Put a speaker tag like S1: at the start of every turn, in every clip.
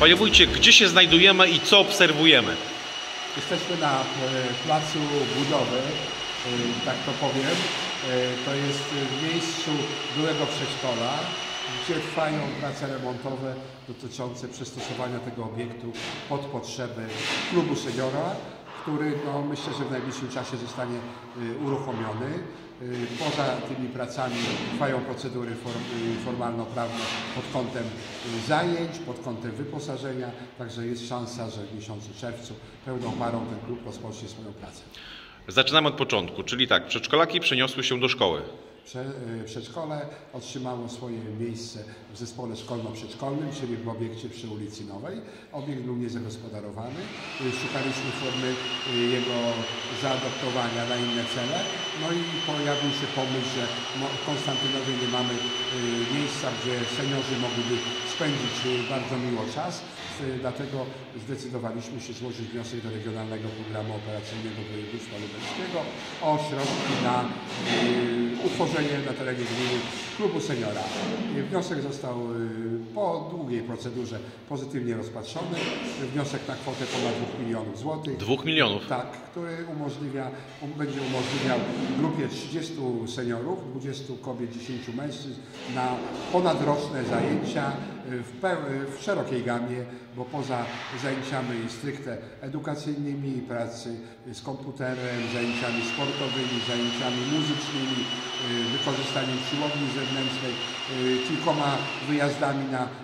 S1: Panie wójcie, gdzie się znajdujemy i co obserwujemy?
S2: Jesteśmy na placu budowy, tak to powiem. To jest w miejscu byłego przedszkola, gdzie trwają prace remontowe dotyczące przystosowania tego obiektu pod potrzeby klubu seniora, który myślę, że w najbliższym czasie zostanie uruchomiony. Poza tymi pracami trwają procedury formalno-prawne pod kątem zajęć, pod kątem wyposażenia, także jest szansa, że w miesiącu czerwcu pełną parą ten klub rozpocznie swoją pracę.
S1: Zaczynamy od początku, czyli tak, przedszkolaki przeniosły się do szkoły.
S2: Przedszkole otrzymało swoje miejsce w zespole szkolno-przedszkolnym, czyli w obiekcie przy ulicy Nowej. Obiekt był niezagospodarowany. Szukaliśmy formy jego zaadoptowania na inne cele. No i pojawił się pomysł, że w Konstantynowie nie mamy miejsca, gdzie seniorzy mogliby spędzić bardzo miło czas. Dlatego zdecydowaliśmy się złożyć wniosek do Regionalnego Programu Operacyjnego Województwa Lubelskiego o środki na utworzenie na terenie gminy klubu seniora. Wniosek został po długiej procedurze pozytywnie rozpatrzony. Wniosek na kwotę ponad 2 milionów złotych.
S1: 2 milionów?
S2: Tak, który będzie umożliwiał grupie 30 seniorów, 20 kobiet, 10 mężczyzn na ponadroczne zajęcia w szerokiej gamie, bo poza zajęciami stricte edukacyjnymi, pracy z komputerem, zajęciami sportowymi, zajęciami muzycznymi, wykorzystaniem siłowni zewnętrznej, kilkoma wyjazdami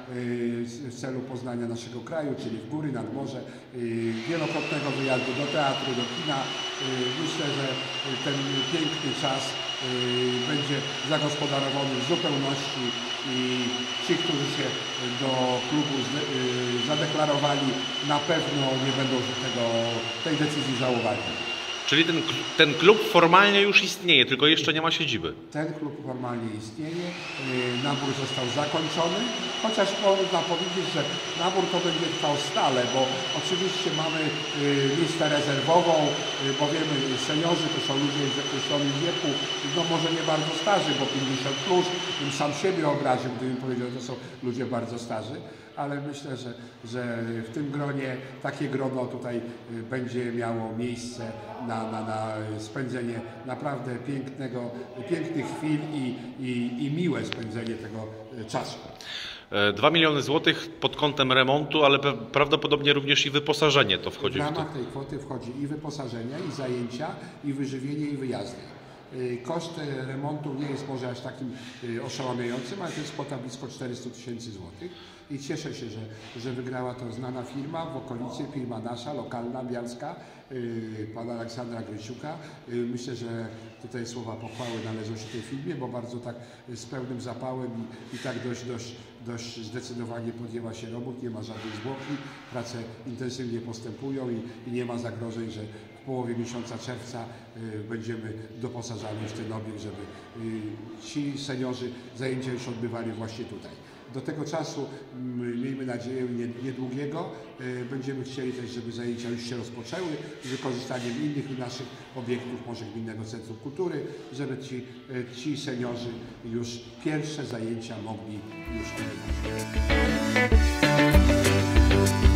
S2: w celu poznania naszego kraju, czyli w góry, nad morze, wielokrotnego wyjazdu do teatru, do kina. Myślę, że ten piękny czas będzie zagospodarowany w zupełności i ci, którzy się do klubu zadeklarowali, na pewno nie będą tej decyzji żałowali.
S1: Czyli ten klub formalnie już istnieje, tylko jeszcze nie ma siedziby.
S2: Ten klub formalnie istnieje, nabór został zakończony, chociaż można powiedzieć, że nabór to będzie trwał stale, bo oczywiście mamy listę rezerwową, bo wiemy, seniorzy to są ludzie w określonym wieku, no może nie bardzo starzy, bo 50 plus, bym sam siebie obraził, gdybym powiedział, że to są ludzie bardzo starzy, ale myślę, że w tym gronie takie grono tutaj będzie miało miejsce na spędzenie naprawdę pięknych chwil i miłe spędzenie tego czasu.
S1: 2 miliony złotych pod kątem remontu, ale prawdopodobnie również i wyposażenie to wchodzi.
S2: W ramach tej kwoty wchodzi i wyposażenie, i zajęcia, i wyżywienie, i wyjazdy. Koszt remontu nie jest może aż takim oszałamiającym, ale to jest kwota blisko 400 000 złotych. I cieszę się, że wygrała to znana firma w okolicy, firma nasza, lokalna, bialska, pana Aleksandra Grysiuka. Myślę, że tutaj słowa pochwały należą się tej firmie, bo bardzo tak z pełnym zapałem i tak dość zdecydowanie podjęła się robót, nie ma żadnej zwłoki, prace intensywnie postępują i nie ma zagrożeń, że w połowie miesiąca czerwca będziemy doposażali w ten obiekt, żeby ci seniorzy zajęcia już odbywali właśnie tutaj. Do tego czasu, miejmy nadzieję niedługiego, będziemy chcieli też, żeby zajęcia już się rozpoczęły z wykorzystaniem innych naszych obiektów, może Gminnego Centrum Kultury, żeby ci seniorzy już pierwsze zajęcia mogli już odbywać.